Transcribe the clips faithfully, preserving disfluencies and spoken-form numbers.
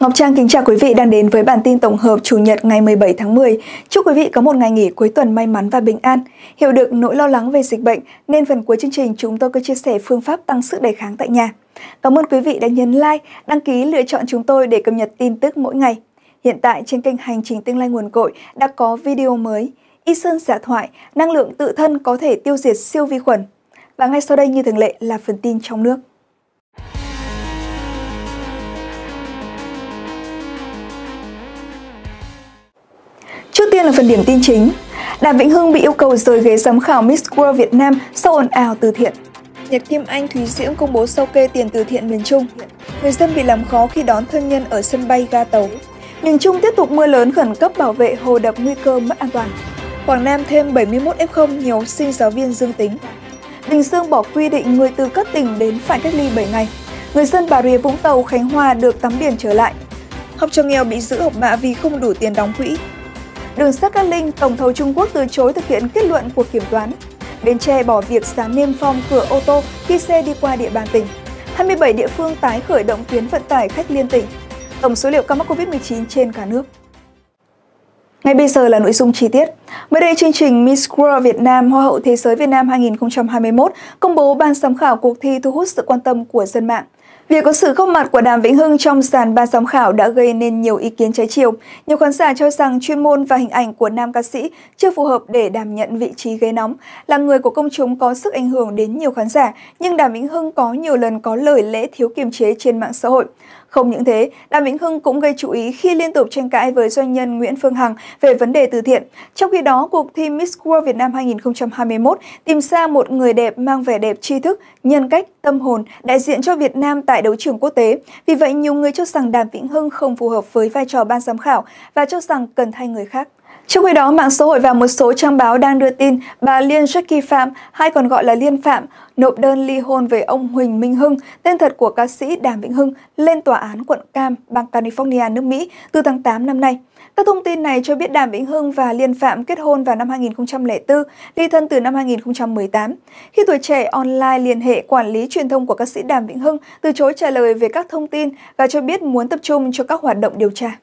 Ngọc Trang kính chào quý vị đang đến với bản tin tổng hợp Chủ nhật ngày mười bảy tháng mười. Chúc quý vị có một ngày nghỉ cuối tuần may mắn và bình an. Hiểu được nỗi lo lắng về dịch bệnh nên phần cuối chương trình chúng tôi có chia sẻ phương pháp tăng sức đề kháng tại nhà. Cảm ơn quý vị đã nhấn like, đăng ký lựa chọn chúng tôi để cập nhật tin tức mỗi ngày. Hiện tại trên kênh Hành trình Tương lai nguồn cội đã có video mới Y Sơn Giả Thoại, năng lượng tự thân có thể tiêu diệt siêu vi khuẩn. Và ngay sau đây như thường lệ là phần tin trong nước. Trước tiên là phần điểm tin chính. Đàm Vĩnh Hưng bị yêu cầu rời ghế giám khảo Miss World Việt Nam sau ồn ào từ thiện. Nhật Kim Anh, Thúy Diễm công bố sao kê tiền từ thiện miền Trung. Người dân bị làm khó khi đón thân nhân ở sân bay ga tàu. Miền Trung tiếp tục mưa lớn khẩn cấp bảo vệ hồ đập nguy cơ mất an toàn. Quảng Nam thêm bảy mươi mốt ép không, nhiều học sinh giáo viên dương tính. Bình Dương bỏ quy định người từ các tỉnh đến phải cách ly bảy ngày. Người dân Bà Rịa Vũng Tàu, Khánh Hòa được tắm biển trở lại. Học trò nghèo bị giữ học bạ vì không đủ tiền đóng quỹ. Đường sắt Cát Linh, tổng thầu Trung Quốc từ chối thực hiện kết luận của kiểm toán. Bến Tre bỏ việc dán niêm phong cửa ô tô khi xe đi qua địa bàn tỉnh. hai mươi bảy địa phương tái khởi động tuyến vận tải khách liên tỉnh. Tổng số liệu ca mắc Covid mười chín trên cả nước. Ngay bây giờ là nội dung chi tiết. Mới đây, chương trình Miss World Việt Nam Hoa hậu Thế giới Việt Nam hai nghìn không trăm hai mươi mốt công bố ban giám khảo cuộc thi thu hút sự quan tâm của dân mạng. Việc có sự góp mặt của Đàm Vĩnh Hưng trong dàn ban giám khảo đã gây nên nhiều ý kiến trái chiều. Nhiều khán giả cho rằng chuyên môn và hình ảnh của nam ca sĩ chưa phù hợp để đảm nhận vị trí ghế nóng. Là người của công chúng có sức ảnh hưởng đến nhiều khán giả, nhưng Đàm Vĩnh Hưng có nhiều lần có lời lẽ thiếu kiềm chế trên mạng xã hội. Không những thế, Đàm Vĩnh Hưng cũng gây chú ý khi liên tục tranh cãi với doanh nhân Nguyễn Phương Hằng về vấn đề từ thiện. Trong khi đó, cuộc thi Miss World Việt Nam hai nghìn không trăm hai mươi mốt tìm ra một người đẹp mang vẻ đẹp tri thức, nhân cách, tâm hồn, đại diện cho Việt Nam tại đấu trường quốc tế. Vì vậy, nhiều người cho rằng Đàm Vĩnh Hưng không phù hợp với vai trò ban giám khảo và cho rằng cần thay người khác. Trong khi đó, mạng xã hội và một số trang báo đang đưa tin bà Liên Jackie Phạm, hay còn gọi là Liên Phạm, nộp đơn ly hôn với ông Huỳnh Minh Hưng, tên thật của ca sĩ Đàm Vĩnh Hưng, lên tòa án quận Cam, bang California, nước Mỹ từ tháng tám năm nay. Các thông tin này cho biết Đàm Vĩnh Hưng và Liên Phạm kết hôn vào năm hai nghìn không trăm lẻ bốn, ly thân từ năm hai nghìn không trăm mười tám. Khi Tuổi Trẻ Online liên hệ, quản lý truyền thông của ca sĩ Đàm Vĩnh Hưng từ chối trả lời về các thông tin và cho biết muốn tập trung cho các hoạt động điều tra.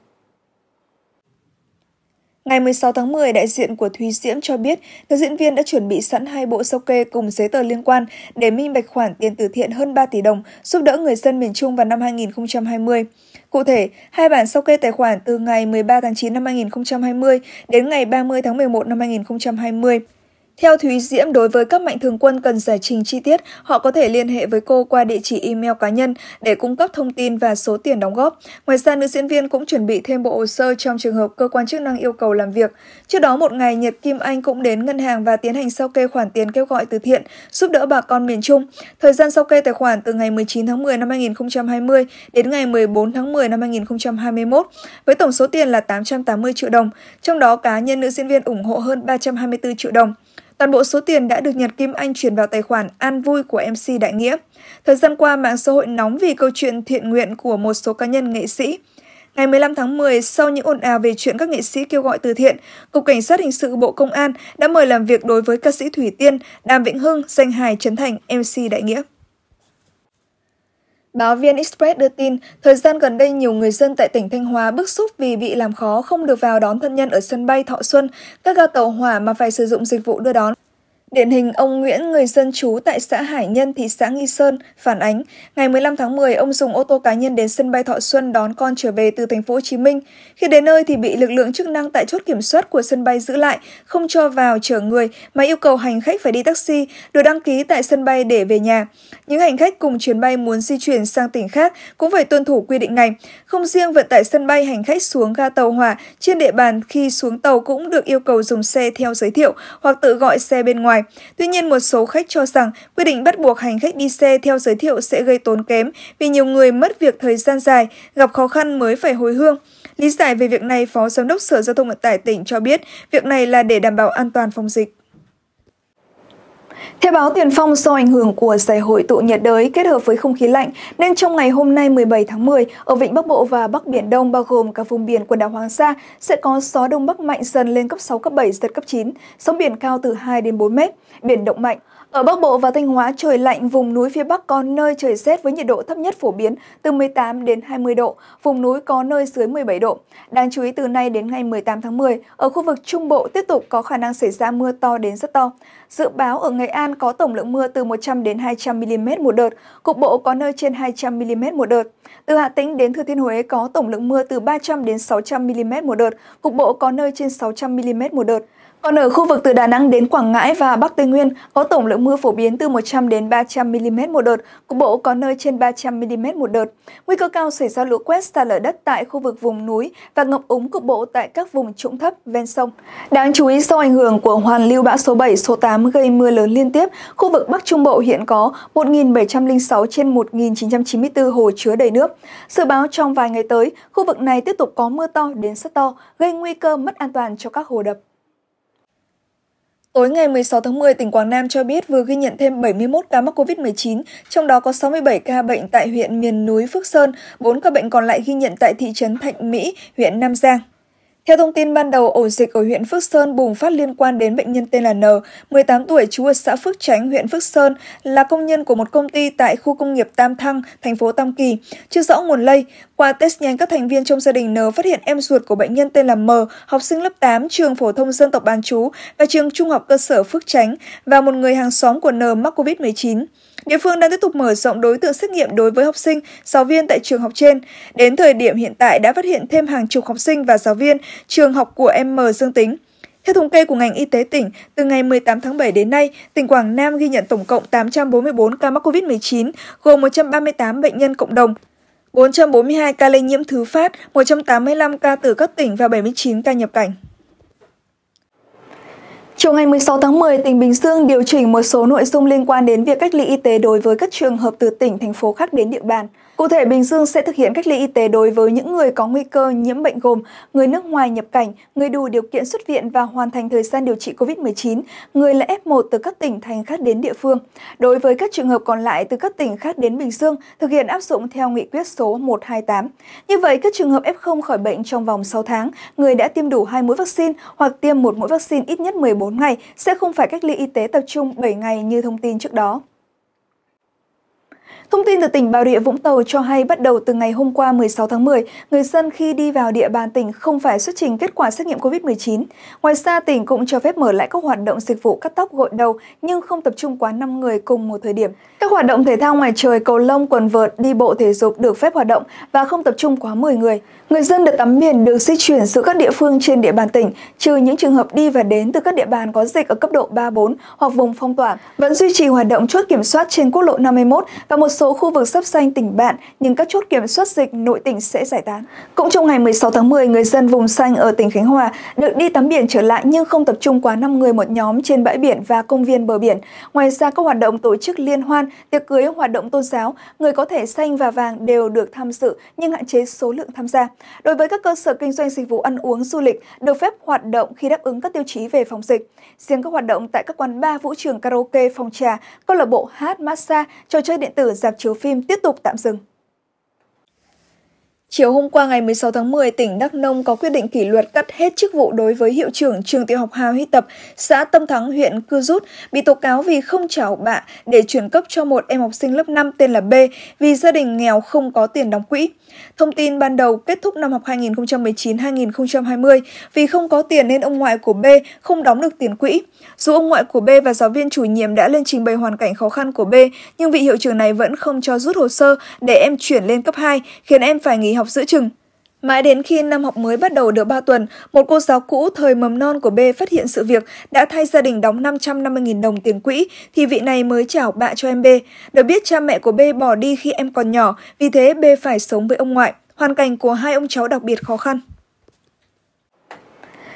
Ngày mười sáu tháng mười, đại diện của Thúy Diễm cho biết nữ diễn viên đã chuẩn bị sẵn hai bộ sao kê cùng giấy tờ liên quan để minh bạch khoản tiền từ thiện hơn ba tỷ đồng giúp đỡ người dân miền Trung vào năm hai nghìn không trăm hai mươi. Cụ thể, hai bản sao kê tài khoản từ ngày mười ba tháng chín năm hai nghìn không trăm hai mươi đến ngày ba mươi tháng mười một năm hai nghìn không trăm hai mươi. Theo Thúy Diễm, đối với các mạnh thường quân cần giải trình chi tiết, họ có thể liên hệ với cô qua địa chỉ email cá nhân để cung cấp thông tin và số tiền đóng góp. Ngoài ra, nữ diễn viên cũng chuẩn bị thêm bộ hồ sơ trong trường hợp cơ quan chức năng yêu cầu làm việc. Trước đó một ngày, Nhật Kim Anh cũng đến ngân hàng và tiến hành sao kê khoản tiền kêu gọi từ thiện, giúp đỡ bà con miền Trung. Thời gian sao kê tài khoản từ ngày mười chín tháng mười năm hai nghìn không trăm hai mươi đến ngày mười bốn tháng mười năm hai nghìn không trăm hai mươi mốt, với tổng số tiền là tám trăm tám mươi triệu đồng, trong đó cá nhân nữ diễn viên ủng hộ hơn ba trăm hai mươi tư triệu đồng. Toàn bộ số tiền đã được Nhật Kim Anh chuyển vào tài khoản An Vui của em xê Đại Nghĩa. Thời gian qua, mạng xã hội nóng vì câu chuyện thiện nguyện của một số cá nhân nghệ sĩ. Ngày mười lăm tháng mười, sau những ồn ào về chuyện các nghệ sĩ kêu gọi từ thiện, Cục Cảnh sát Hình sự Bộ Công an đã mời làm việc đối với ca sĩ Thủy Tiên, Đàm Vĩnh Hưng, danh hài Trấn Thành, em xê Đại Nghĩa. Báo vê en Express đưa tin, thời gian gần đây nhiều người dân tại tỉnh Thanh Hóa bức xúc vì bị làm khó không được vào đón thân nhân ở sân bay Thọ Xuân, các ga tàu hỏa mà phải sử dụng dịch vụ đưa đón. Điển hình ông Nguyễn, người dân trú tại xã Hải Nhân, thị xã Nghi Sơn, phản ánh, ngày mười lăm tháng mười, ông dùng ô tô cá nhân đến sân bay Thọ Xuân đón con trở về từ thành phố Hồ Chí Minh. Khi đến nơi thì bị lực lượng chức năng tại chốt kiểm soát của sân bay giữ lại, không cho vào chở người mà yêu cầu hành khách phải đi taxi, được đăng ký tại sân bay để về nhà. Những hành khách cùng chuyến bay muốn di chuyển sang tỉnh khác cũng phải tuân thủ quy định này. Không riêng vận tải sân bay, hành khách xuống ga tàu hỏa trên địa bàn khi xuống tàu cũng được yêu cầu dùng xe theo giới thiệu hoặc tự gọi xe bên ngoài. Tuy nhiên, một số khách cho rằng quy định bắt buộc hành khách đi xe theo giới thiệu sẽ gây tốn kém vì nhiều người mất việc thời gian dài, gặp khó khăn mới phải hồi hương. Lý giải về việc này, Phó Giám đốc Sở Giao thông Vận tải tỉnh cho biết việc này là để đảm bảo an toàn phòng dịch. Theo báo Tiền Phong, do ảnh hưởng của giải hội tụ nhiệt đới kết hợp với không khí lạnh, nên trong ngày hôm nay mười bảy tháng mười, ở Vịnh Bắc Bộ và Bắc Biển Đông bao gồm cả vùng biển quần đảo Hoàng Sa sẽ có gió Đông Bắc mạnh dần lên cấp sáu, cấp bảy, giật cấp chín, sóng biển cao từ hai đến bốn mét, biển động mạnh. Ở Bắc Bộ và Thanh Hóa trời lạnh, vùng núi phía Bắc có nơi trời rét với nhiệt độ thấp nhất phổ biến từ mười tám đến hai mươi độ, vùng núi có nơi dưới mười bảy độ. Đáng chú ý từ nay đến ngày mười tám tháng mười, ở khu vực Trung Bộ tiếp tục có khả năng xảy ra mưa to đến rất to. Dự báo ở Nghệ An có tổng lượng mưa từ một trăm đến hai trăm mi-li-mét một đợt, cục bộ có nơi trên hai trăm mi-li-mét một đợt. Từ Hà Tĩnh đến Thừa Thiên Huế có tổng lượng mưa từ ba trăm đến sáu trăm mi-li-mét một đợt, cục bộ có nơi trên sáu trăm mi-li-mét một đợt. Còn ở khu vực từ Đà Nẵng đến Quảng Ngãi và Bắc Tây Nguyên có tổng lượng mưa phổ biến từ một trăm đến ba trăm mi-li-mét một đợt, cục bộ có nơi trên ba trăm mi-li-mét một đợt. Nguy cơ cao xảy ra lũ quét, sạt lở đất tại khu vực vùng núi và ngập úng cục bộ tại các vùng trũng thấp ven sông. Đáng chú ý, do ảnh hưởng của hoàn lưu bão số bảy, số tám gây mưa lớn liên tiếp, khu vực Bắc Trung Bộ hiện có một nghìn bảy trăm lẻ sáu trên một nghìn chín trăm chín mươi tư hồ chứa đầy nước. Dự báo trong vài ngày tới, khu vực này tiếp tục có mưa to đến rất to, gây nguy cơ mất an toàn cho các hồ đập. Tối ngày mười sáu tháng mười, tỉnh Quảng Nam cho biết vừa ghi nhận thêm bảy mươi mốt ca mắc Covid mười chín, trong đó có sáu mươi bảy ca bệnh tại huyện miền núi Phước Sơn, bốn ca bệnh còn lại ghi nhận tại thị trấn Thạnh Mỹ, huyện Nam Giang. Theo thông tin ban đầu, ổ dịch ở huyện Phước Sơn bùng phát liên quan đến bệnh nhân tên là N, mười tám tuổi, trú ở xã Phước Chánh, huyện Phước Sơn, là công nhân của một công ty tại khu công nghiệp Tam Thăng, thành phố Tam Kỳ, chưa rõ nguồn lây. Qua test nhanh, các thành viên trong gia đình N phát hiện em ruột của bệnh nhân tên là M, học sinh lớp tám, trường phổ thông dân tộc bán trú và trường trung học cơ sở Phước Chánh, và một người hàng xóm của N mắc Covid mười chín. Địa phương đang tiếp tục mở rộng đối tượng xét nghiệm đối với học sinh, giáo viên tại trường học trên. Đến thời điểm hiện tại đã phát hiện thêm hàng chục học sinh và giáo viên trường học của em M dương tính. Theo thống kê của ngành y tế tỉnh, từ ngày mười tám tháng bảy đến nay, tỉnh Quảng Nam ghi nhận tổng cộng tám trăm bốn mươi tư ca mắc Covid mười chín, gồm một trăm ba mươi tám bệnh nhân cộng đồng, bốn trăm bốn mươi hai ca lây nhiễm thứ phát, một trăm tám mươi lăm ca từ các tỉnh và bảy mươi chín ca nhập cảnh. Chiều ngày mười sáu tháng mười, tỉnh Bình Dương điều chỉnh một số nội dung liên quan đến việc cách ly y tế đối với các trường hợp từ tỉnh, thành phố khác đến địa bàn. Cụ thể, Bình Dương sẽ thực hiện cách ly y tế đối với những người có nguy cơ nhiễm bệnh gồm người nước ngoài nhập cảnh, người đủ điều kiện xuất viện và hoàn thành thời gian điều trị Covid mười chín, người là F một từ các tỉnh, thành khác đến địa phương. Đối với các trường hợp còn lại từ các tỉnh khác đến Bình Dương, thực hiện áp dụng theo nghị quyết số một trăm hai mươi tám. Như vậy, các trường hợp F không khỏi bệnh trong vòng sáu tháng, người đã tiêm đủ hai mũi vaccine hoặc tiêm một mũi vaccine ít nhất mười bốn ngày sẽ không phải cách ly y tế tập trung bảy ngày như thông tin trước đó. Thông tin từ tỉnh Bà Rịa Vũng Tàu cho hay bắt đầu từ ngày hôm qua mười sáu tháng mười, người dân khi đi vào địa bàn tỉnh không phải xuất trình kết quả xét nghiệm Covid mười chín. Ngoài ra, tỉnh cũng cho phép mở lại các hoạt động dịch vụ cắt tóc, gội đầu nhưng không tập trung quá năm người cùng một thời điểm. Các hoạt động thể thao ngoài trời, cầu lông, quần vợt, đi bộ thể dục được phép hoạt động và không tập trung quá mười người. Người dân được tắm biển, được di chuyển giữa các địa phương trên địa bàn tỉnh, trừ những trường hợp đi và đến từ các địa bàn có dịch ở cấp độ ba bốn hoặc vùng phong tỏa. Vẫn duy trì hoạt động chốt kiểm soát trên quốc lộ năm mươi mốt và một số khu vực giáp ranh tỉnh bạn, nhưng các chốt kiểm soát dịch nội tỉnh sẽ giải tán. Cũng trong ngày mười sáu tháng mười, người dân vùng xanh ở tỉnh Khánh Hòa được đi tắm biển trở lại nhưng không tập trung quá năm người một nhóm trên bãi biển và công viên bờ biển. Ngoài ra, các hoạt động tổ chức liên hoan, tiệc cưới, hoạt động tôn giáo, người có thẻ xanh và vàng đều được tham dự nhưng hạn chế số lượng tham gia. Đối với các cơ sở kinh doanh dịch vụ ăn uống du lịch được phép hoạt động khi đáp ứng các tiêu chí về phòng dịch. Riêng các hoạt động tại các quán bar, vũ trường, karaoke, phòng trà, câu lạc bộ hát, massage, trò chơi điện tử, rạp chiếu phim tiếp tục tạm dừng. Chiều hôm qua ngày mười sáu tháng mười, tỉnh Đắk Nông có quyết định kỷ luật cắt hết chức vụ đối với hiệu trưởng trường tiểu học Hà Huy Tập, xã Tâm Thắng, huyện Cư Rút, bị tố cáo vì không trả học bạ để chuyển cấp cho một em học sinh lớp năm tên là B vì gia đình nghèo không có tiền đóng quỹ. Thông tin ban đầu, kết thúc năm học hai nghìn không trăm mười chín hai nghìn không trăm hai mươi, vì không có tiền nên ông ngoại của B không đóng được tiền quỹ. Dù ông ngoại của B và giáo viên chủ nhiệm đã lên trình bày hoàn cảnh khó khăn của B, nhưng vị hiệu trưởng này vẫn không cho rút hồ sơ để em chuyển lên cấp hai, khiến em phải nghỉ học giữa chừng. Mãi đến khi năm học mới bắt đầu được ba tuần, một cô giáo cũ thời mầm non của B phát hiện sự việc đã thay gia đình đóng năm trăm năm mươi nghìn đồng tiền quỹ, thì vị này mới trả học bạ cho em B. Được biết cha mẹ của B bỏ đi khi em còn nhỏ, vì thế B phải sống với ông ngoại. Hoàn cảnh của hai ông cháu đặc biệt khó khăn.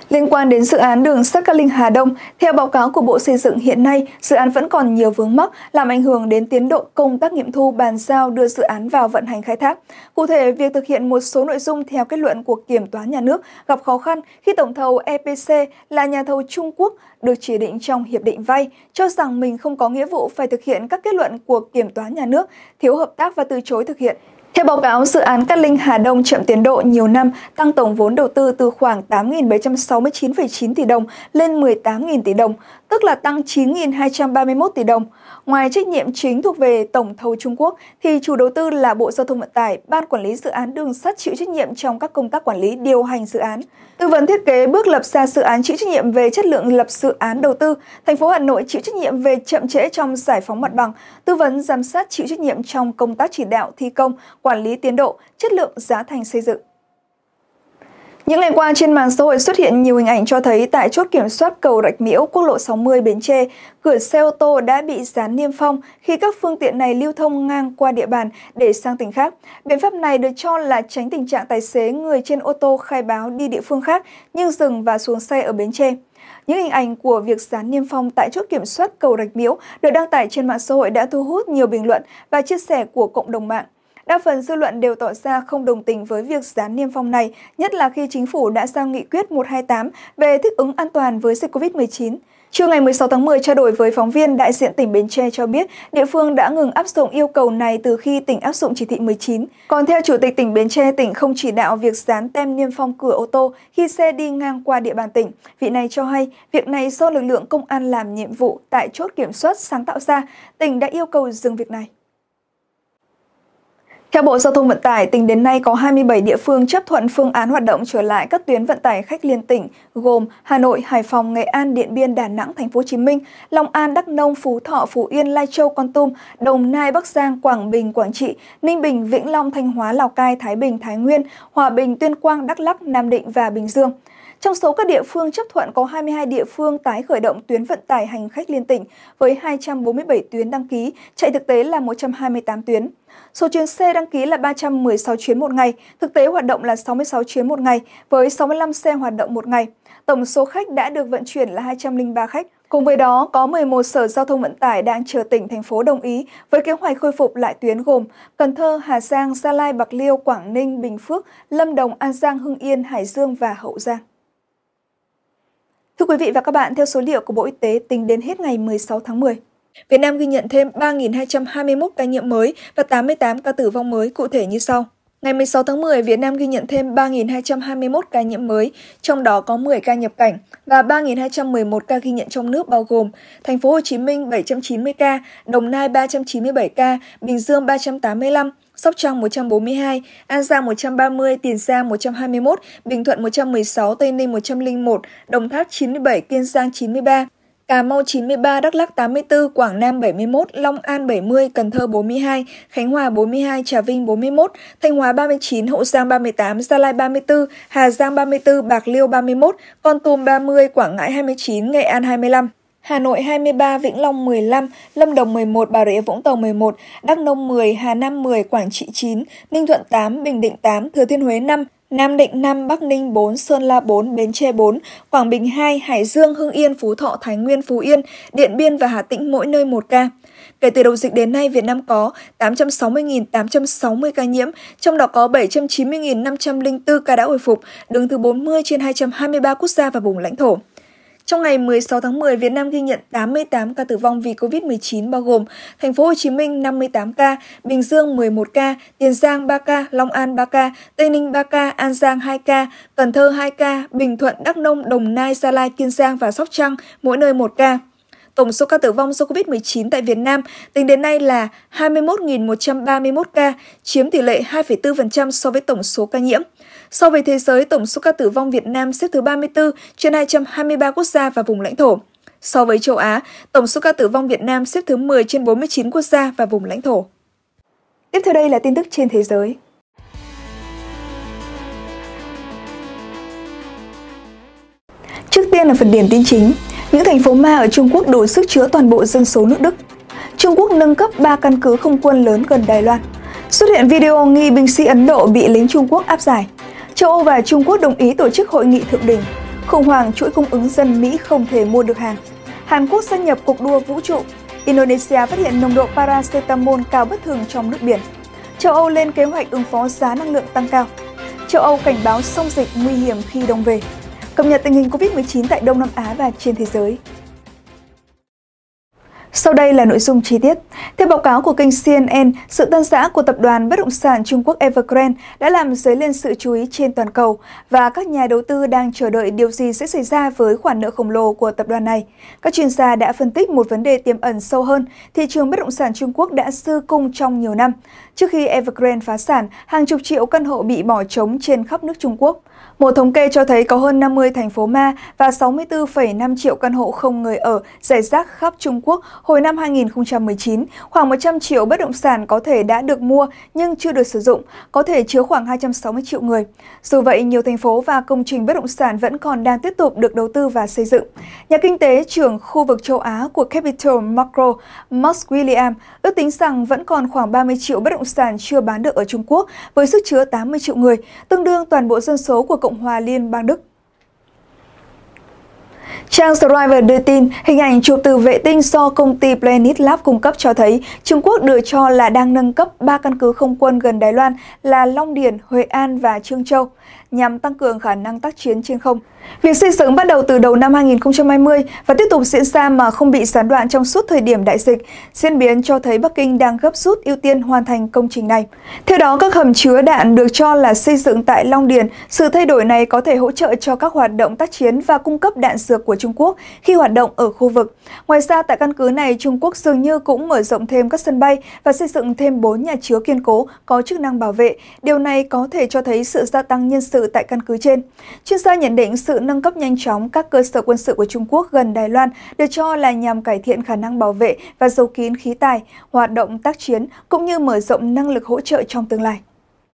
Liên quan đến dự án đường sắt Cát Linh Hà Đông, theo báo cáo của Bộ Xây dựng hiện nay, dự án vẫn còn nhiều vướng mắc làm ảnh hưởng đến tiến độ công tác nghiệm thu bàn giao đưa dự án vào vận hành khai thác. Cụ thể, việc thực hiện một số nội dung theo kết luận của Kiểm toán Nhà nước gặp khó khăn khi tổng thầu e pê xê là nhà thầu Trung Quốc được chỉ định trong hiệp định vay, cho rằng mình không có nghĩa vụ phải thực hiện các kết luận của Kiểm toán Nhà nước, thiếu hợp tác và từ chối thực hiện. Theo báo cáo, dự án Cát Linh Hà Đông chậm tiến độ nhiều năm, tăng tổng vốn đầu tư từ khoảng tám nghìn bảy trăm sáu mươi chín phẩy chín tỷ đồng lên mười tám nghìn tỷ đồng, tức là tăng chín nghìn hai trăm ba mươi mốt tỷ đồng. Ngoài trách nhiệm chính thuộc về tổng thầu Trung Quốc, thì chủ đầu tư là Bộ Giao thông Vận tải, Ban Quản lý Dự án Đường sắt chịu trách nhiệm trong các công tác quản lý điều hành dự án. Tư vấn thiết kế bước lập ra dự án chịu trách nhiệm về chất lượng lập dự án đầu tư. Thành phố Hà Nội chịu trách nhiệm về chậm trễ trong giải phóng mặt bằng. Tư vấn giám sát chịu trách nhiệm trong công tác chỉ đạo thi công, quản lý tiến độ, chất lượng giá thành xây dựng. Những ngày qua trên mạng xã hội xuất hiện nhiều hình ảnh cho thấy tại chốt kiểm soát cầu Rạch Miễu, quốc lộ sáu mươi Bến Tre, cửa xe ô tô đã bị dán niêm phong khi các phương tiện này lưu thông ngang qua địa bàn để sang tỉnh khác. Biện pháp này được cho là tránh tình trạng tài xế người trên ô tô khai báo đi địa phương khác nhưng dừng và xuống xe ở Bến Tre. Những hình ảnh của việc dán niêm phong tại chốt kiểm soát cầu Rạch Miễu được đăng tải trên mạng xã hội đã thu hút nhiều bình luận và chia sẻ của cộng đồng mạng. Đa phần dư luận đều tỏ ra không đồng tình với việc dán niêm phong này, nhất là khi chính phủ đã ra nghị quyết một trăm hai mươi tám về thích ứng an toàn với dịch Covid mười chín. Trưa ngày mười sáu tháng mười, trao đổi với phóng viên, đại diện tỉnh Bến Tre cho biết địa phương đã ngừng áp dụng yêu cầu này từ khi tỉnh áp dụng chỉ thị mười chín. Còn theo Chủ tịch tỉnh Bến Tre, tỉnh không chỉ đạo việc dán tem niêm phong cửa ô tô khi xe đi ngang qua địa bàn tỉnh. Vị này cho hay việc này do lực lượng công an làm nhiệm vụ tại chốt kiểm soát sáng tạo ra, tỉnh đã yêu cầu dừng việc này. Theo Bộ Giao thông Vận tải, tính đến nay có hai mươi bảy địa phương chấp thuận phương án hoạt động trở lại các tuyến vận tải khách liên tỉnh gồm Hà Nội, Hải Phòng, Nghệ An, Điện Biên, Đà Nẵng, Thành phố Hồ Chí Minh, Long An, Đắk Nông, Phú Thọ, Phú Yên, Lai Châu, Kon Tum, Đồng Nai, Bắc Giang, Quảng Bình, Quảng Trị, Ninh Bình, Vĩnh Long, Thanh Hóa, Lào Cai, Thái Bình, Thái Nguyên, Hòa Bình, Tuyên Quang, Đắk Lắk, Nam Định và Bình Dương. Trong số các địa phương chấp thuận có hai mươi hai địa phương tái khởi động tuyến vận tải hành khách liên tỉnh với hai trăm bốn mươi bảy tuyến đăng ký, chạy thực tế là một trăm hai mươi tám tuyến. Số chuyến xe đăng ký là ba trăm mười sáu chuyến một ngày, thực tế hoạt động là sáu mươi sáu chuyến một ngày với sáu mươi lăm xe hoạt động một ngày. Tổng số khách đã được vận chuyển là hai trăm lẻ ba khách. Cùng với đó, có mười một sở giao thông vận tải đang chờ tỉnh, thành phố đồng ý với kế hoạch khôi phục lại tuyến gồm Cần Thơ, Hà Giang, Gia Lai, Bạc Liêu, Quảng Ninh, Bình Phước, Lâm Đồng, An Giang, Hưng Yên, Hải Dương và Hậu Giang. Thưa quý vị và các bạn, theo số liệu của Bộ Y tế tính đến hết ngày mười sáu tháng mười, Việt Nam ghi nhận thêm ba nghìn hai trăm hai mươi mốt ca nhiễm mới và tám mươi tám ca tử vong mới, cụ thể như sau. Ngày mười sáu tháng mười, Việt Nam ghi nhận thêm ba nghìn hai trăm hai mươi mốt ca nhiễm mới, trong đó có mười ca nhập cảnh và ba nghìn hai trăm mười một ca ghi nhận trong nước, bao gồm Thành phố Hồ Chí Minh bảy trăm chín mươi ca, Đồng Nai ba trăm chín mươi bảy ca, Bình Dương ba trăm tám mươi lăm, Sóc Trăng một trăm bốn mươi hai, An Giang một trăm ba mươi, Tiền Giang một trăm hai mươi mốt, Bình Thuận một trăm mười sáu, Tây Ninh một trăm lẻ một, Đồng Tháp chín mươi bảy, Kiên Giang chín mươi ba, Cà Mau chín mươi ba, Đắk Lắk tám mươi tư, Quảng Nam bảy mươi mốt, Long An bảy mươi, Cần Thơ bốn mươi hai, Khánh Hòa bốn mươi hai, Trà Vinh bốn mươi mốt, Thanh Hóa ba mươi chín, Hậu Giang ba mươi tám, Gia Lai ba mươi tư, Hà Giang ba mươi tư, Bạc Liêu ba mươi mốt, Kon Tum ba mươi, Quảng Ngãi hai mươi chín, Nghệ An hai mươi lăm. Hà Nội hai mươi ba, Vĩnh Long mười lăm, Lâm Đồng mười một, Bà Rịa Vũng Tàu mười một, Đắk Nông mười, Hà Nam mười, Quảng Trị chín, Ninh Thuận tám, Bình Định tám, Thừa Thiên Huế năm, Nam Định năm, Bắc Ninh bốn, Sơn La bốn, Bến Tre bốn, Quảng Bình hai, Hải Dương, Hưng Yên, Phú Thọ, Thái Nguyên, Phú Yên, Điện Biên và Hà Tĩnh mỗi nơi một ca. Kể từ đầu dịch đến nay, Việt Nam có tám trăm sáu mươi nghìn tám trăm sáu mươi ca nhiễm, trong đó có bảy trăm chín mươi nghìn năm trăm lẻ bốn ca đã hồi phục, đứng thứ bốn mươi trên hai trăm hai mươi ba quốc gia và vùng lãnh thổ. Trong ngày mười sáu tháng mười, Việt Nam ghi nhận tám mươi tám ca tử vong vì Covid mười chín, bao gồm Thành phố Hồ Chí Minh năm mươi tám ca, Bình Dương mười một ca, Tiền Giang ba ca, Long An ba ca, Tây Ninh ba ca, An Giang hai ca, Cần Thơ hai ca, Bình Thuận, Đắk Nông, Đồng Nai, Gia Lai, Kiên Giang và Sóc Trăng mỗi nơi một ca. Tổng số ca tử vong do Covid mười chín tại Việt Nam tính đến nay là hai mươi mốt nghìn một trăm ba mươi mốt ca, chiếm tỷ lệ hai phẩy bốn phần trăm so với tổng số ca nhiễm. So với thế giới, tổng số ca tử vong Việt Nam xếp thứ ba mươi tư trên hai trăm hai mươi ba quốc gia và vùng lãnh thổ. So với châu Á, tổng số ca tử vong Việt Nam xếp thứ mười trên bốn mươi chín quốc gia và vùng lãnh thổ. Tiếp theo đây là tin tức trên thế giới. Trước tiên là phần điểm tin chính. Những thành phố ma ở Trung Quốc đủ sức chứa toàn bộ dân số nước Đức. Trung Quốc nâng cấp ba căn cứ không quân lớn gần Đài Loan. Xuất hiện video nghi binh sĩ Ấn Độ bị lính Trung Quốc áp giải. Châu Âu và Trung Quốc đồng ý tổ chức hội nghị thượng đỉnh. Khủng hoảng chuỗi cung ứng dân Mỹ không thể mua được hàng. Hàn Quốc gia nhập cuộc đua vũ trụ. Indonesia phát hiện nồng độ paracetamol cao bất thường trong nước biển. Châu Âu lên kế hoạch ứng phó giá năng lượng tăng cao. Châu Âu cảnh báo sông dịch nguy hiểm khi đông về. Cập nhật tình hình Covid mười chín tại Đông Nam Á và trên thế giới. Sau đây là nội dung chi tiết. Theo báo cáo của kênh C N N, sự tan rã của tập đoàn bất động sản Trung Quốc Evergrande đã làm dấy lên sự chú ý trên toàn cầu và các nhà đầu tư đang chờ đợi điều gì sẽ xảy ra với khoản nợ khổng lồ của tập đoàn này. Các chuyên gia đã phân tích một vấn đề tiềm ẩn sâu hơn, thị trường bất động sản Trung Quốc đã dư cung trong nhiều năm. Trước khi Evergrande phá sản, hàng chục triệu căn hộ bị bỏ trống trên khắp nước Trung Quốc. Một thống kê cho thấy có hơn năm mươi thành phố ma và sáu mươi tư phẩy năm triệu căn hộ không người ở rải rác khắp Trung Quốc hồi năm hai nghìn không trăm mười chín. Khoảng một trăm triệu bất động sản có thể đã được mua nhưng chưa được sử dụng, có thể chứa khoảng hai trăm sáu mươi triệu người. Dù vậy, nhiều thành phố và công trình bất động sản vẫn còn đang tiếp tục được đầu tư và xây dựng. Nhà kinh tế trưởng khu vực châu Á của Capital Macro, Max William, ước tính rằng vẫn còn khoảng ba mươi triệu bất động sản chưa bán được ở Trung Quốc với sức chứa tám mươi triệu người, tương đương toàn bộ dân số của Cộng hòa Liên bang Đức. Trang Driver đưa tin, hình ảnh chụp từ vệ tinh do công ty Planet Labs cung cấp cho thấy Trung Quốc được cho là đang nâng cấp ba căn cứ không quân gần Đài Loan là Long Điền, Huế An và Trương Châu, nhằm tăng cường khả năng tác chiến trên không. Việc xây dựng bắt đầu từ đầu năm hai nghìn không trăm hai mươi và tiếp tục diễn ra mà không bị gián đoạn trong suốt thời điểm đại dịch. Diễn biến cho thấy Bắc Kinh đang gấp rút ưu tiên hoàn thành công trình này. Theo đó, các hầm chứa đạn được cho là xây dựng tại Long Điền. Sự thay đổi này có thể hỗ trợ cho các hoạt động tác chiến và cung cấp đạn dược của Trung Quốc khi hoạt động ở khu vực. Ngoài ra, tại căn cứ này, Trung Quốc dường như cũng mở rộng thêm các sân bay và xây dựng thêm bốn nhà chứa kiên cố có chức năng bảo vệ. Điều này có thể cho thấy sự gia tăng nhân sự tại căn cứ trên. Chuyên gia nhận định sự nâng cấp nhanh chóng các cơ sở quân sự của Trung Quốc gần Đài Loan được cho là nhằm cải thiện khả năng bảo vệ và giấu kín khí tài, hoạt động tác chiến cũng như mở rộng năng lực hỗ trợ trong tương lai.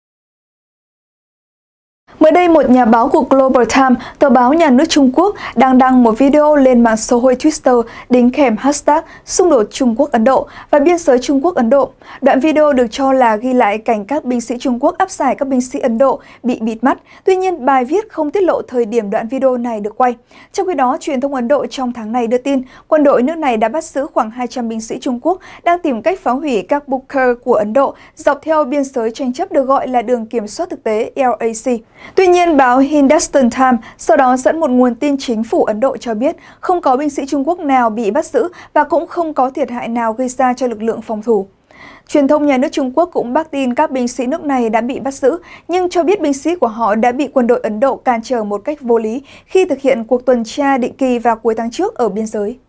Mới đây, một nhà báo của Global Times, tờ báo nhà nước Trung Quốc, đang đăng một video lên mạng xã hội Twitter đính kèm hashtag xung đột Trung Quốc-Ấn Độ và biên giới Trung Quốc-Ấn Độ. Đoạn video được cho là ghi lại cảnh các binh sĩ Trung Quốc áp giải các binh sĩ Ấn Độ bị bịt mắt. Tuy nhiên, bài viết không tiết lộ thời điểm đoạn video này được quay. Trong khi đó, truyền thông Ấn Độ trong tháng này đưa tin quân đội nước này đã bắt giữ khoảng hai trăm binh sĩ Trung Quốc đang tìm cách phá hủy các bunker của Ấn Độ dọc theo biên giới tranh chấp được gọi là đường kiểm soát thực tế L A C. Tuy nhiên, báo Hindustan Times sau đó dẫn một nguồn tin chính phủ Ấn Độ cho biết không có binh sĩ Trung Quốc nào bị bắt giữ và cũng không có thiệt hại nào gây ra cho lực lượng phòng thủ. Truyền thông nhà nước Trung Quốc cũng bác tin các binh sĩ nước này đã bị bắt giữ, nhưng cho biết binh sĩ của họ đã bị quân đội Ấn Độ cản trở một cách vô lý khi thực hiện cuộc tuần tra định kỳ vào cuối tháng trước ở biên giới.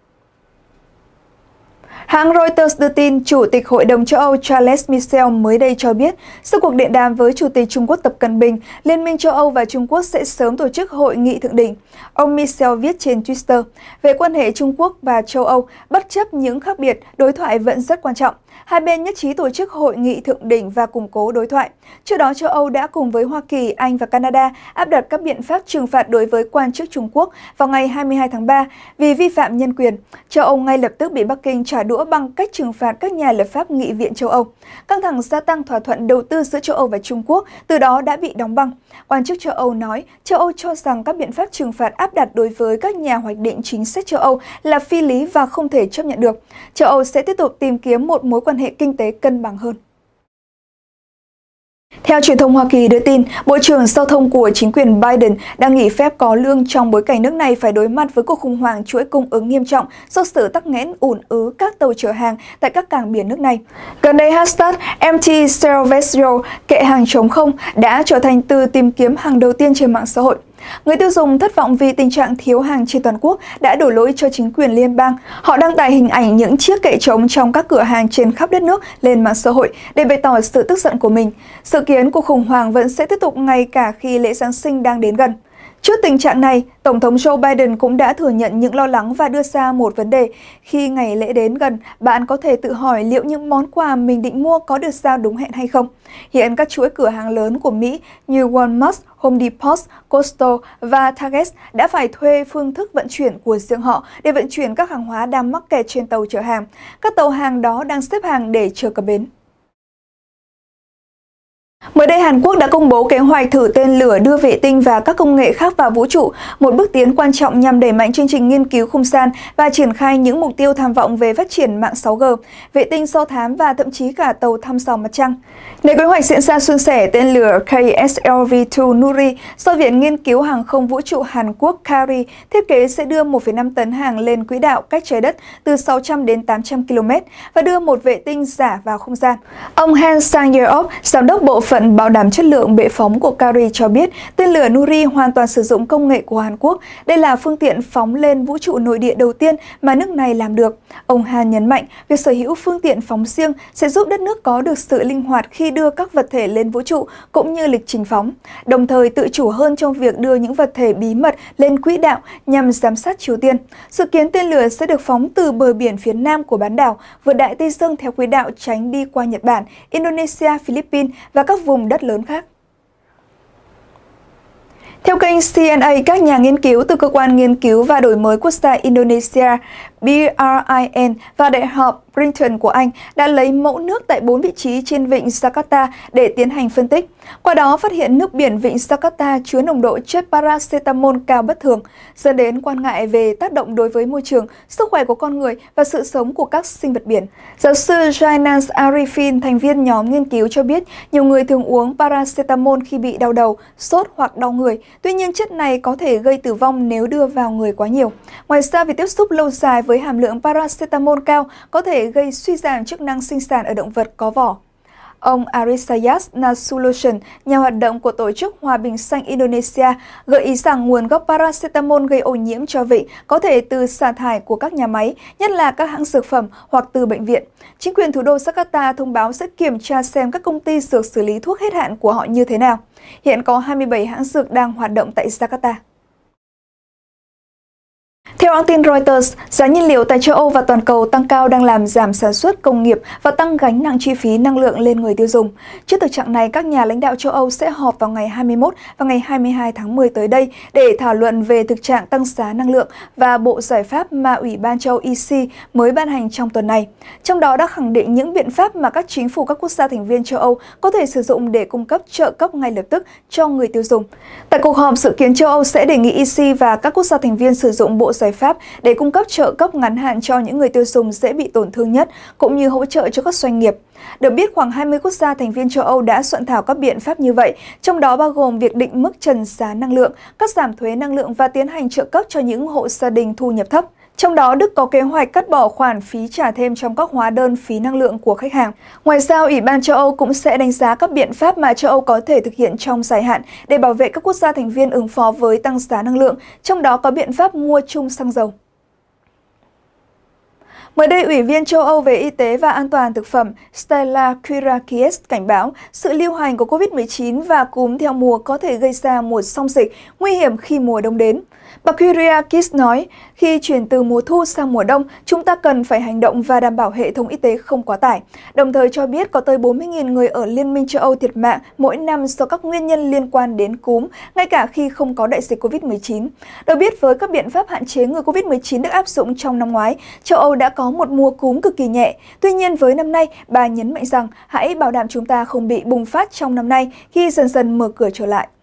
Hãng Reuters đưa tin, Chủ tịch Hội đồng châu Âu Charles Michel mới đây cho biết, sau cuộc điện đàm với Chủ tịch Trung Quốc Tập Cận Bình, Liên minh châu Âu và Trung Quốc sẽ sớm tổ chức hội nghị thượng đỉnh. Ông Michel viết trên Twitter, về quan hệ Trung Quốc và châu Âu, bất chấp những khác biệt, đối thoại vẫn rất quan trọng. Hai bên nhất trí tổ chức hội nghị thượng đỉnh và củng cố đối thoại. Trước đó, châu Âu đã cùng với Hoa Kỳ, Anh và Canada áp đặt các biện pháp trừng phạt đối với quan chức Trung Quốc vào ngày hai mươi hai tháng ba vì vi phạm nhân quyền. Châu Âu ngay lập tức bị Bắc Kinh trả đũa bằng cách trừng phạt các nhà lập pháp nghị viện châu Âu. Căng thẳng gia tăng thỏa thuận đầu tư giữa châu Âu và Trung Quốc, từ đó đã bị đóng băng. Quan chức châu Âu nói, châu Âu cho rằng các biện pháp trừng phạt áp đặt đối với các nhà hoạch định chính sách châu Âu là phi lý và không thể chấp nhận được. Châu Âu sẽ tiếp tục tìm kiếm một mối quan hệ kinh tế cân bằng hơn. Theo truyền thông Hoa Kỳ đưa tin, Bộ trưởng Giao thông của chính quyền Biden đang nghỉ phép có lương trong bối cảnh nước này phải đối mặt với cuộc khủng hoảng chuỗi cung ứng nghiêm trọng do sự tắc nghẽn ùn ứ các tàu chở hàng tại các cảng biển nước này. Gần đây, hashtag Empty Shell Vessel, kệ hàng trống không, đã trở thành từ tìm kiếm hàng đầu tiên trên mạng xã hội. Người tiêu dùng thất vọng vì tình trạng thiếu hàng trên toàn quốc đã đổ lỗi cho chính quyền liên bang. Họ đăng tải hình ảnh những chiếc kệ trống trong các cửa hàng trên khắp đất nước lên mạng xã hội để bày tỏ sự tức giận của mình. Dự kiến cuộc khủng hoảng vẫn sẽ tiếp tục ngay cả khi lễ Giáng sinh đang đến gần. Trước tình trạng này, Tổng thống Joe Biden cũng đã thừa nhận những lo lắng và đưa ra một vấn đề. Khi ngày lễ đến gần, bạn có thể tự hỏi liệu những món quà mình định mua có được giao đúng hẹn hay không. Hiện các chuỗi cửa hàng lớn của Mỹ như Walmart, Home Depot, Costco và Target đã phải thuê phương thức vận chuyển của riêng họ để vận chuyển các hàng hóa đang mắc kẹt trên tàu chở hàng. Các tàu hàng đó đang xếp hàng để chờ cập bến. Mới đây, Hàn Quốc đã công bố kế hoạch thử tên lửa đưa vệ tinh và các công nghệ khác vào vũ trụ, một bước tiến quan trọng nhằm đẩy mạnh chương trình nghiên cứu không gian và triển khai những mục tiêu tham vọng về phát triển mạng sáu G, vệ tinh do thám và thậm chí cả tàu thăm dò mặt trăng. Nếu kế hoạch diễn ra suôn sẻ, tên lửa K S L V hai Nuri do Viện Nghiên cứu Hàng không Vũ trụ Hàn Quốc Kari thiết kế sẽ đưa một phẩy năm tấn hàng lên quỹ đạo cách trái đất từ sáu trăm đến tám trăm ki lô mét và đưa một vệ tinh giả vào không gian. Ông Han Sang-yeop, giám đốc bộ phận bảo đảm chất lượng bệ phóng của Kari cho biết tên lửa Nuri hoàn toàn sử dụng công nghệ của Hàn Quốc. Đây là phương tiện phóng lên vũ trụ nội địa đầu tiên mà nước này làm được. Ông Han nhấn mạnh việc sở hữu phương tiện phóng riêng sẽ giúp đất nước có được sự linh hoạt khi đưa các vật thể lên vũ trụ cũng như lịch trình phóng, đồng thời tự chủ hơn trong việc đưa những vật thể bí mật lên quỹ đạo nhằm giám sát Triều Tiên. Dự kiến tên lửa sẽ được phóng từ bờ biển phía nam của bán đảo, vượt Đại Tây Dương theo quỹ đạo tránh đi qua Nhật Bản, Indonesia, Philippines và các vùng đất lớn khác. Theo kênh C N A, các nhà nghiên cứu từ Cơ quan Nghiên cứu và Đổi mới Quốc gia Indonesia B R I N và Đại học Brighton của Anh đã lấy mẫu nước tại bốn vị trí trên vịnh Jakarta để tiến hành phân tích. Qua đó phát hiện nước biển vịnh Jakarta chứa nồng độ chất paracetamol cao bất thường, dẫn đến quan ngại về tác động đối với môi trường, sức khỏe của con người và sự sống của các sinh vật biển. Giáo sư Jainas Arifin, thành viên nhóm nghiên cứu cho biết nhiều người thường uống paracetamol khi bị đau đầu, sốt hoặc đau người. Tuy nhiên, chất này có thể gây tử vong nếu đưa vào người quá nhiều. Ngoài ra, việc tiếp xúc lâu dài với hàm lượng paracetamol cao có thể gây suy giảm chức năng sinh sản ở động vật có vỏ. Ông Arisayas Nasulution, nhà hoạt động của Tổ chức Hòa bình Xanh Indonesia, gợi ý rằng nguồn gốc paracetamol gây ô nhiễm cho vịnh có thể từ xả thải của các nhà máy, nhất là các hãng dược phẩm hoặc từ bệnh viện. Chính quyền thủ đô Jakarta thông báo sẽ kiểm tra xem các công ty dược xử lý thuốc hết hạn của họ như thế nào. Hiện có hai mươi bảy hãng dược đang hoạt động tại Jakarta. Theo hãng tin Reuters, giá nhiên liệu tại châu Âu và toàn cầu tăng cao đang làm giảm sản xuất công nghiệp và tăng gánh nặng chi phí năng lượng lên người tiêu dùng. Trước thực trạng này, các nhà lãnh đạo châu Âu sẽ họp vào ngày hai mươi mốt và ngày hai mươi hai tháng mười tới đây để thảo luận về thực trạng tăng giá năng lượng và bộ giải pháp mà Ủy ban châu E C mới ban hành trong tuần này. Trong đó đã khẳng định những biện pháp mà các chính phủ các quốc gia thành viên châu Âu có thể sử dụng để cung cấp trợ cấp ngay lập tức cho người tiêu dùng. Tại cuộc họp, dự kiến châu Âu sẽ đề nghị E C và các quốc gia thành viên sử dụng bộ giải pháp để cung cấp trợ cấp ngắn hạn cho những người tiêu dùng dễ bị tổn thương nhất, cũng như hỗ trợ cho các doanh nghiệp. Được biết, khoảng hai mươi quốc gia thành viên châu Âu đã soạn thảo các biện pháp như vậy, trong đó bao gồm việc định mức trần giá năng lượng, cắt giảm thuế năng lượng và tiến hành trợ cấp cho những hộ gia đình thu nhập thấp. Trong đó, Đức có kế hoạch cắt bỏ khoản phí trả thêm trong các hóa đơn phí năng lượng của khách hàng. Ngoài ra, Ủy ban châu Âu cũng sẽ đánh giá các biện pháp mà châu Âu có thể thực hiện trong dài hạn để bảo vệ các quốc gia thành viên ứng phó với tăng giá năng lượng, trong đó có biện pháp mua chung xăng dầu. Mới đây, Ủy viên châu Âu về Y tế và An toàn thực phẩm Stella Kyriakides cảnh báo sự lưu hành của Covid mười chín và cúm theo mùa có thể gây ra một song dịch nguy hiểm khi mùa đông đến. Bà Kyriakides nói, khi chuyển từ mùa thu sang mùa đông, chúng ta cần phải hành động và đảm bảo hệ thống y tế không quá tải. Đồng thời cho biết có tới bốn mươi nghìn người ở Liên minh châu Âu thiệt mạng mỗi năm do các nguyên nhân liên quan đến cúm, ngay cả khi không có đại dịch Covid mười chín. Được biết, với các biện pháp hạn chế ngừa Covid mười chín được áp dụng trong năm ngoái, châu Âu đã có một mùa cúm cực kỳ nhẹ. Tuy nhiên, với năm nay, bà nhấn mạnh rằng hãy bảo đảm chúng ta không bị bùng phát trong năm nay khi dần dần mở cửa trở lại.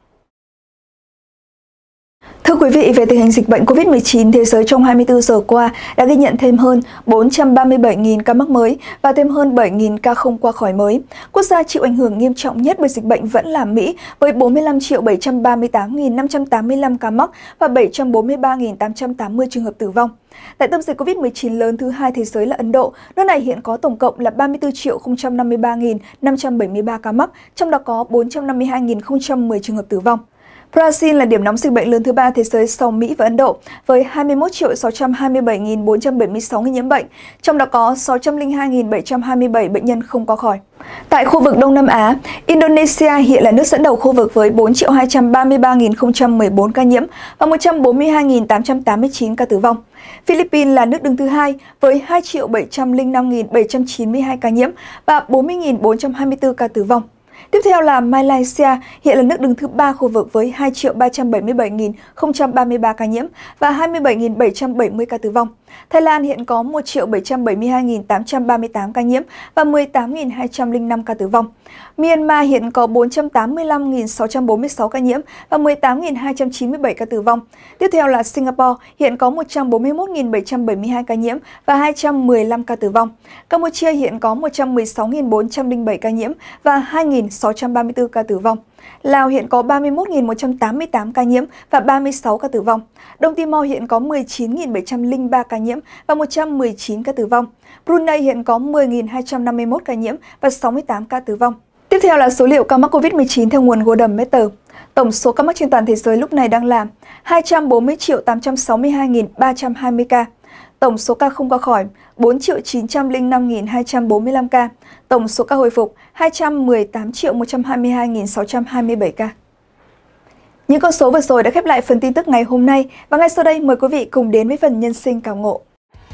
Thưa quý vị, về tình hình dịch bệnh Covid mười chín, thế giới trong hai mươi tư giờ qua đã ghi nhận thêm hơn bốn trăm ba mươi bảy nghìn ca mắc mới và thêm hơn bảy nghìn ca không qua khỏi mới. Quốc gia chịu ảnh hưởng nghiêm trọng nhất bởi dịch bệnh vẫn là Mỹ, với bốn mươi lăm triệu bảy trăm ba mươi tám nghìn năm trăm tám mươi lăm ca mắc và bảy trăm bốn mươi ba nghìn tám trăm tám mươi trường hợp tử vong. Tại tâm dịch Covid mười chín lớn thứ hai thế giới là Ấn Độ, nước này hiện có tổng cộng là ba mươi tư triệu không trăm năm mươi ba nghìn năm trăm bảy mươi ba ca mắc, trong đó có bốn trăm năm mươi hai nghìn không trăm mười trường hợp tử vong. Brazil là điểm nóng dịch bệnh lớn thứ ba thế giới sau Mỹ và Ấn Độ, với hai mươi mốt triệu sáu trăm hai mươi bảy nghìn bốn trăm bảy mươi sáu người nhiễm bệnh, trong đó có sáu trăm lẻ hai nghìn bảy trăm hai mươi bảy bệnh nhân không qua khỏi. Tại khu vực Đông Nam Á, Indonesia hiện là nước dẫn đầu khu vực với bốn triệu hai trăm ba mươi ba nghìn không trăm mười bốn ca nhiễm và một trăm bốn mươi hai nghìn tám trăm tám mươi chín ca tử vong. Philippines là nước đứng thứ hai với hai triệu bảy trăm lẻ năm nghìn bảy trăm chín mươi hai ca nhiễm và bốn mươi nghìn bốn trăm hai mươi tư ca tử vong. Tiếp theo là Malaysia, hiện là nước đứng thứ ba khu vực với hai triệu ba trăm bảy mươi bảy nghìn không trăm ba mươi ba ca nhiễm và hai mươi bảy nghìn bảy trăm bảy mươi ca tử vong. Thái Lan hiện có một triệu bảy trăm bảy mươi hai nghìn tám trăm ba mươi tám ca nhiễm và mười tám nghìn hai trăm lẻ năm ca tử vong. Myanmar hiện có bốn trăm tám mươi lăm nghìn sáu trăm bốn mươi sáu ca nhiễm và mười tám nghìn hai trăm chín mươi bảy ca tử vong. Tiếp theo là Singapore, hiện có một trăm bốn mươi mốt nghìn bảy trăm bảy mươi hai ca nhiễm và hai trăm mười lăm ca tử vong. Campuchia hiện có một trăm mười sáu nghìn bốn trăm lẻ bảy ca nhiễm và hai nghìn sáu trăm ba mươi tư ca tử vong. Lào hiện có ba mươi mốt nghìn một trăm tám mươi tám ca nhiễm và ba mươi sáu ca tử vong. Đông Timor hiện có mười chín nghìn bảy trăm lẻ ba ca nhiễm và một trăm mười chín ca tử vong. Brunei hiện có mười nghìn hai trăm năm mươi mốt ca nhiễm và sáu mươi tám ca tử vong. Tiếp theo là số liệu ca mắc Covid mười chín theo nguồn Golden Matter. Tổng số ca mắc trên toàn thế giới lúc này đang là hai trăm bốn mươi triệu tám trăm sáu mươi hai nghìn ba trăm hai mươi ca. Tổng số ca không qua khỏi bốn triệu chín trăm lẻ năm nghìn hai trăm bốn mươi lăm ca. Tổng số ca hồi phục hai trăm mười tám triệu một trăm hai mươi hai nghìn sáu trăm hai mươi bảy ca. Những con số vừa rồi đã khép lại phần tin tức ngày hôm nay và ngay sau đây mời quý vị cùng đến với phần nhân sinh cảm ngộ.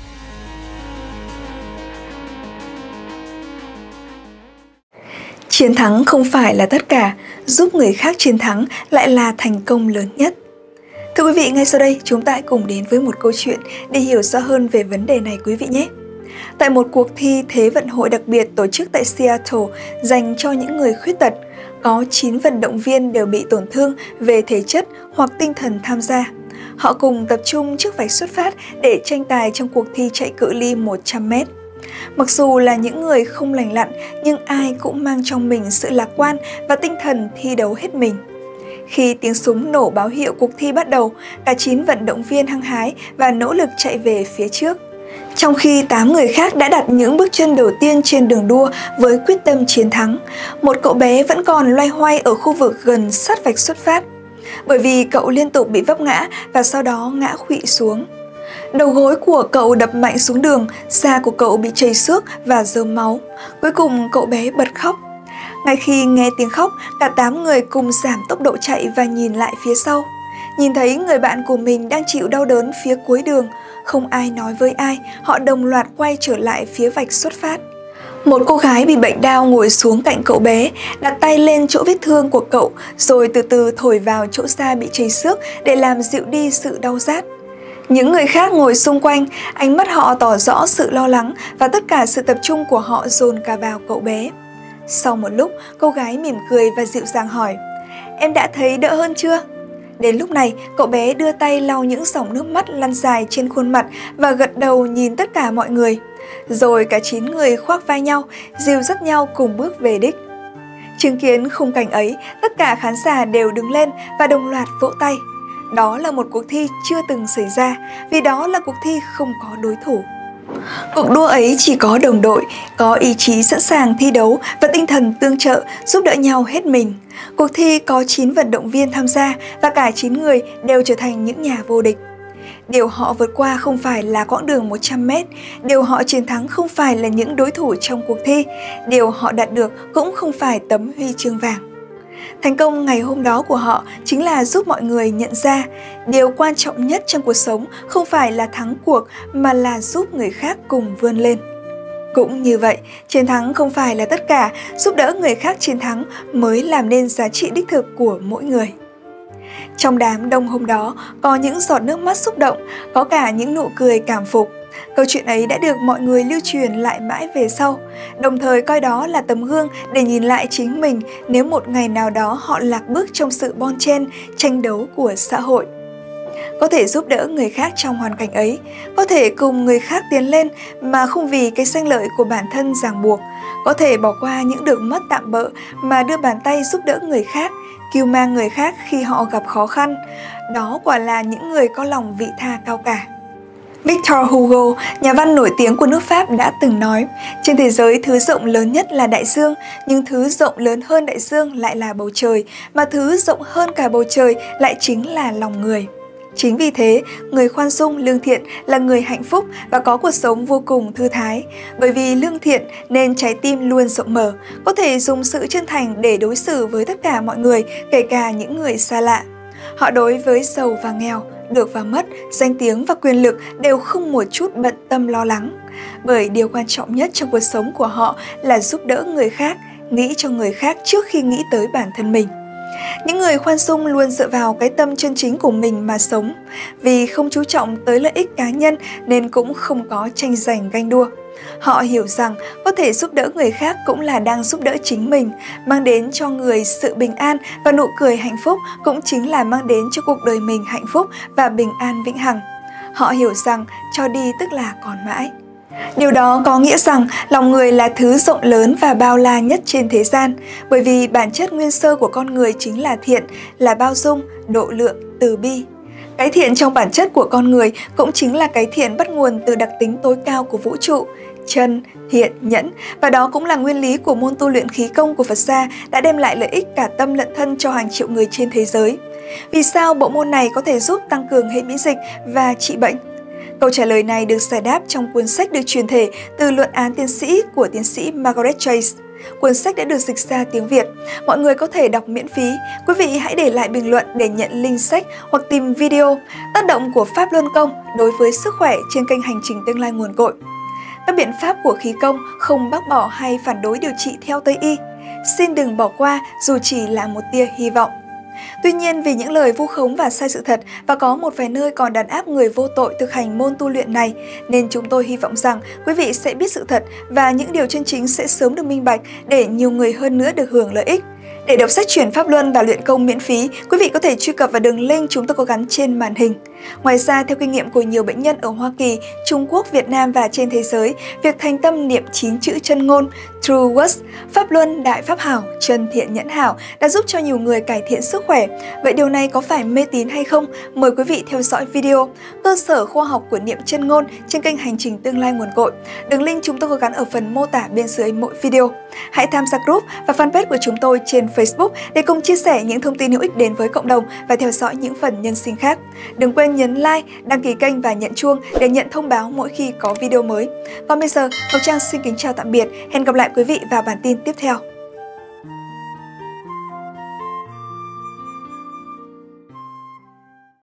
Chiến thắng không phải là tất cả, giúp người khác chiến thắng lại là thành công lớn nhất. Thưa quý vị, ngay sau đây chúng ta hãy cùng đến với một câu chuyện để hiểu rõ hơn về vấn đề này quý vị nhé. Tại một cuộc thi Thế vận hội đặc biệt tổ chức tại Seattle dành cho những người khuyết tật, có chín vận động viên đều bị tổn thương về thể chất hoặc tinh thần tham gia. Họ cùng tập trung trước vạch xuất phát để tranh tài trong cuộc thi chạy cự ly một trăm mét. Mặc dù là những người không lành lặn, nhưng ai cũng mang trong mình sự lạc quan và tinh thần thi đấu hết mình. Khi tiếng súng nổ báo hiệu cuộc thi bắt đầu, cả chín vận động viên hăng hái và nỗ lực chạy về phía trước. Trong khi tám người khác đã đặt những bước chân đầu tiên trên đường đua với quyết tâm chiến thắng, một cậu bé vẫn còn loay hoay ở khu vực gần sát vạch xuất phát. Bởi vì cậu liên tục bị vấp ngã và sau đó ngã khuỵu xuống. Đầu gối của cậu đập mạnh xuống đường, da của cậu bị chảy xước và rơm máu. Cuối cùng cậu bé bật khóc. Ngay khi nghe tiếng khóc, cả tám người cùng giảm tốc độ chạy và nhìn lại phía sau. Nhìn thấy người bạn của mình đang chịu đau đớn phía cuối đường, không ai nói với ai, họ đồng loạt quay trở lại phía vạch xuất phát. Một cô gái bị bệnh đau ngồi xuống cạnh cậu bé, đặt tay lên chỗ vết thương của cậu, rồi từ từ thổi vào chỗ da bị chảy xước để làm dịu đi sự đau rát. Những người khác ngồi xung quanh, ánh mắt họ tỏ rõ sự lo lắng và tất cả sự tập trung của họ dồn cả vào cậu bé. Sau một lúc, cô gái mỉm cười và dịu dàng hỏi, "Em đã thấy đỡ hơn chưa?" Đến lúc này, cậu bé đưa tay lau những dòng nước mắt lăn dài trên khuôn mặt và gật đầu nhìn tất cả mọi người. Rồi cả chín người khoác vai nhau, dìu dắt nhau cùng bước về đích. Chứng kiến khung cảnh ấy, tất cả khán giả đều đứng lên và đồng loạt vỗ tay. Đó là một cuộc thi chưa từng xảy ra, vì đó là cuộc thi không có đối thủ. Cuộc đua ấy chỉ có đồng đội, có ý chí sẵn sàng thi đấu và tinh thần tương trợ, giúp đỡ nhau hết mình. Cuộc thi có chín vận động viên tham gia và cả chín người đều trở thành những nhà vô địch. Điều họ vượt qua không phải là quãng đường một trăm mét, điều họ chiến thắng không phải là những đối thủ trong cuộc thi, điều họ đạt được cũng không phải tấm huy chương vàng. Thành công ngày hôm đó của họ chính là giúp mọi người nhận ra điều quan trọng nhất trong cuộc sống không phải là thắng cuộc mà là giúp người khác cùng vươn lên. Cũng như vậy, chiến thắng không phải là tất cả, giúp đỡ người khác chiến thắng mới làm nên giá trị đích thực của mỗi người. Trong đám đông hôm đó, có những giọt nước mắt xúc động, có cả những nụ cười cảm phục. Câu chuyện ấy đã được mọi người lưu truyền lại mãi về sau, đồng thời coi đó là tấm gương để nhìn lại chính mình nếu một ngày nào đó họ lạc bước trong sự bon chen, tranh đấu của xã hội. Có thể giúp đỡ người khác trong hoàn cảnh ấy, có thể cùng người khác tiến lên mà không vì cái danh lợi của bản thân ràng buộc, có thể bỏ qua những đường mất tạm bợ mà đưa bàn tay giúp đỡ người khác, cứu mang người khác khi họ gặp khó khăn. Đó quả là những người có lòng vị tha cao cả. Victor Hugo, nhà văn nổi tiếng của nước Pháp đã từng nói, trên thế giới thứ rộng lớn nhất là đại dương, nhưng thứ rộng lớn hơn đại dương lại là bầu trời, mà thứ rộng hơn cả bầu trời lại chính là lòng người. Chính vì thế, người khoan dung, lương thiện là người hạnh phúc và có cuộc sống vô cùng thư thái. Bởi vì lương thiện nên trái tim luôn rộng mở, có thể dùng sự chân thành để đối xử với tất cả mọi người, kể cả những người xa lạ. Họ đối với giàu và nghèo, được và mất, danh tiếng và quyền lực đều không một chút bận tâm lo lắng. Bởi điều quan trọng nhất trong cuộc sống của họ là giúp đỡ người khác, nghĩ cho người khác trước khi nghĩ tới bản thân mình. Những người khoan dung luôn dựa vào cái tâm chân chính của mình mà sống, vì không chú trọng tới lợi ích cá nhân nên cũng không có tranh giành ganh đua. Họ hiểu rằng có thể giúp đỡ người khác cũng là đang giúp đỡ chính mình, mang đến cho người sự bình an và nụ cười hạnh phúc cũng chính là mang đến cho cuộc đời mình hạnh phúc và bình an vĩnh hằng. Họ hiểu rằng cho đi tức là còn mãi. Điều đó có nghĩa rằng lòng người là thứ rộng lớn và bao la nhất trên thế gian, bởi vì bản chất nguyên sơ của con người chính là thiện, là bao dung, độ lượng, từ bi. Cái thiện trong bản chất của con người cũng chính là cái thiện bắt nguồn từ đặc tính tối cao của vũ trụ, chân, thiện, nhẫn, và đó cũng là nguyên lý của môn tu luyện khí công của Phật gia đã đem lại lợi ích cả tâm lẫn thân cho hàng triệu người trên thế giới. Vì sao bộ môn này có thể giúp tăng cường hệ miễn dịch và trị bệnh? Câu trả lời này được giải đáp trong cuốn sách được truyền thể từ luận án tiến sĩ của tiến sĩ Margaret Chase. Cuốn sách đã được dịch ra tiếng Việt. Mọi người có thể đọc miễn phí. Quý vị hãy để lại bình luận để nhận link sách hoặc tìm video tác động của Pháp Luân Công đối với sức khỏe trên kênh Hành Trình Tương Lai Nguồn Cội. Các biện pháp của khí công không bác bỏ hay phản đối điều trị theo Tây y. Xin đừng bỏ qua dù chỉ là một tia hy vọng. Tuy nhiên, vì những lời vu khống và sai sự thật và có một vài nơi còn đàn áp người vô tội thực hành môn tu luyện này, nên chúng tôi hy vọng rằng quý vị sẽ biết sự thật và những điều chân chính sẽ sớm được minh bạch để nhiều người hơn nữa được hưởng lợi ích. Để đọc sách Chuyển Pháp Luân và luyện công miễn phí, quý vị có thể truy cập vào đường link chúng tôi có gắn trên màn hình. Ngoài ra, theo kinh nghiệm của nhiều bệnh nhân ở Hoa Kỳ, Trung Quốc, Việt Nam và trên thế giới, việc thành tâm niệm chín chữ chân ngôn True Words, Pháp Luân, Đại Pháp Hảo, Chân Thiện Nhẫn Hảo đã giúp cho nhiều người cải thiện sức khỏe. Vậy điều này có phải mê tín hay không? Mời quý vị theo dõi video Cơ sở khoa học của niệm chân ngôn trên kênh Hành Trình Tương Lai Nguồn Cội. Đường link chúng tôi có gắn ở phần mô tả bên dưới mỗi video. Hãy tham gia group và fanpage của chúng tôi trên Facebook để cùng chia sẻ những thông tin hữu ích đến với cộng đồng và theo dõi những phần nhân sinh khác. Đừng quên nhấn like, đăng ký kênh và nhận chuông để nhận thông báo mỗi khi có video mới. Còn bây giờ, Ngọc Trang xin kính chào tạm biệt. Hẹn gặp lại quý vị vào bản tin tiếp theo.